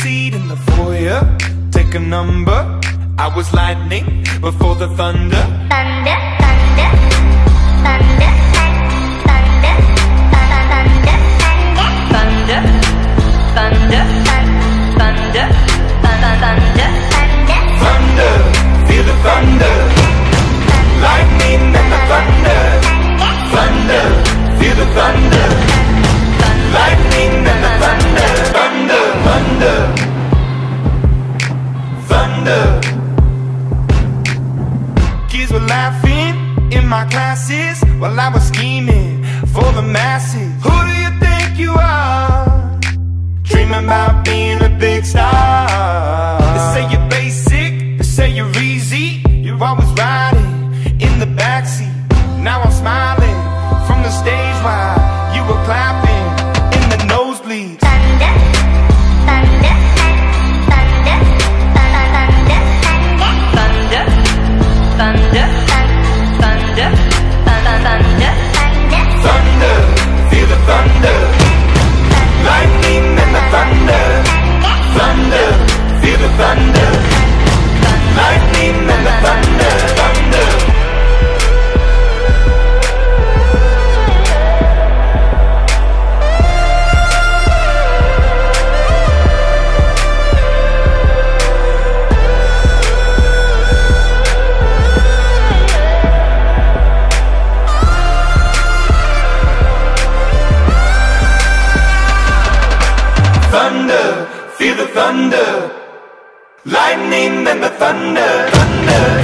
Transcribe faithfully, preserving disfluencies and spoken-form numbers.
seat in the foyer, take a number. I was lightning before the thunder. Thunder, thunder, thunder, thunder, thunder, thunder, thunder, thunder, thunder, thunder, thunder, feel the thunder. Lightning and the thunder. Thunder, feel the thunder. Lightning and the thunder. Thunder, thunder, thunder. Kids were laughing in my classes while I was scheming for the masses. Who do you think you are? Dreaming about being a big star. They say you're basic, they say you're easy. You're always riding in the backseat. Now I'm smiling from the stage while you were clapping in the nosebleeds. thunder, thunder, thunder, thunder, thunder, thunder, thunder, thunder, thunder, feel the thunder. Lightning and the thunder. Thunder, feel the thunder. Lightning and the thunder. Thunder. Thunder, feel the thunder. Lightning and the thunder, thunder.